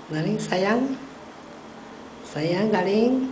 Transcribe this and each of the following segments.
Darling, sayang. Sayang, darling.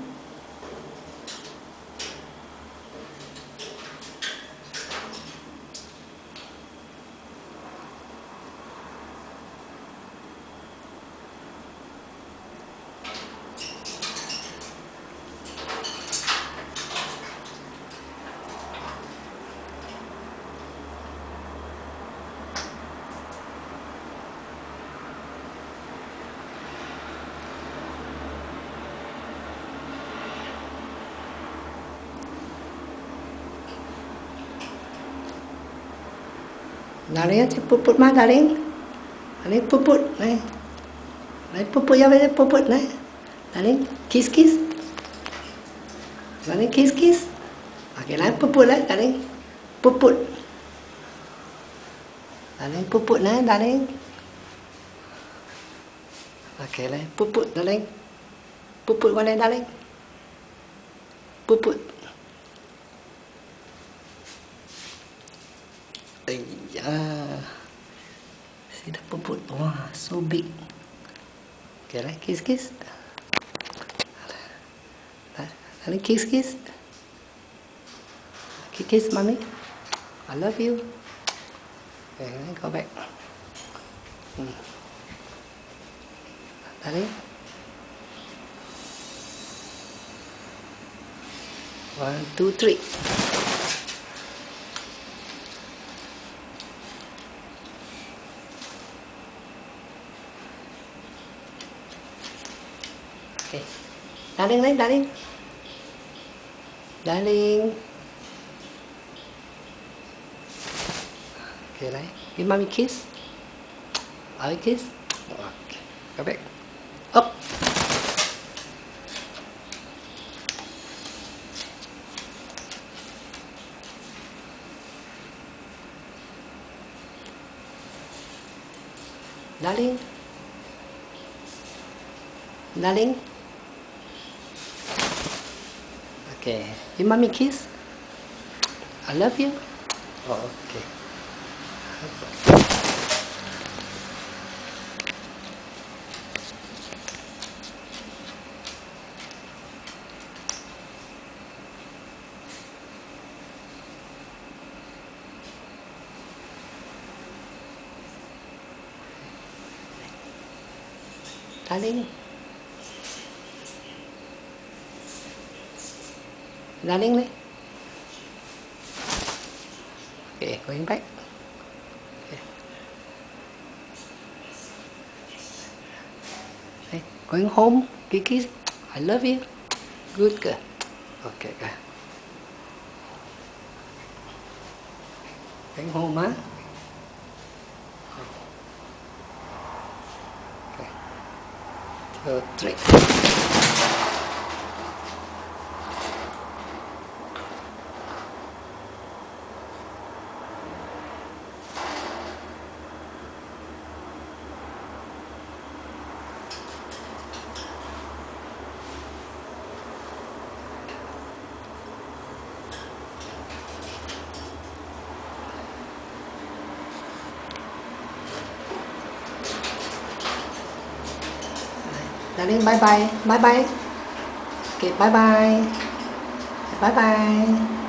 Darling, puput mà darling. Darling, puput này. Này, puput ya về puput này. Darling, kiss kiss. Darling, kiss kiss. Okay, này puput đấy, darling. Puput. Darling, puput này, darling. Okay, này puput darling. Puput qua đây darling. Puput. See the puput. Wow, so big. Okay, right? Kiss, kiss. Darling, kiss, kiss. Kiss, kiss, mommy. I love you. Okay, go back. Darling. 1, 2, 3. Okay. Darling, đấy, darling. Darling. Okay, đấy. Give mommy kiss. I kiss. Okay. Go back. Up. Darling. Darling. Okay. Give mommy kiss. I love you. Oh, okay. Darling. Darling đấy. Okay, going back. Okay. Hey, going home. Kiki, I love you. Good girl. Okay, good. Going home, huh? Okay. 2, 3. Darling, bye bye. Bye bye. Okay, bye bye. Bye bye.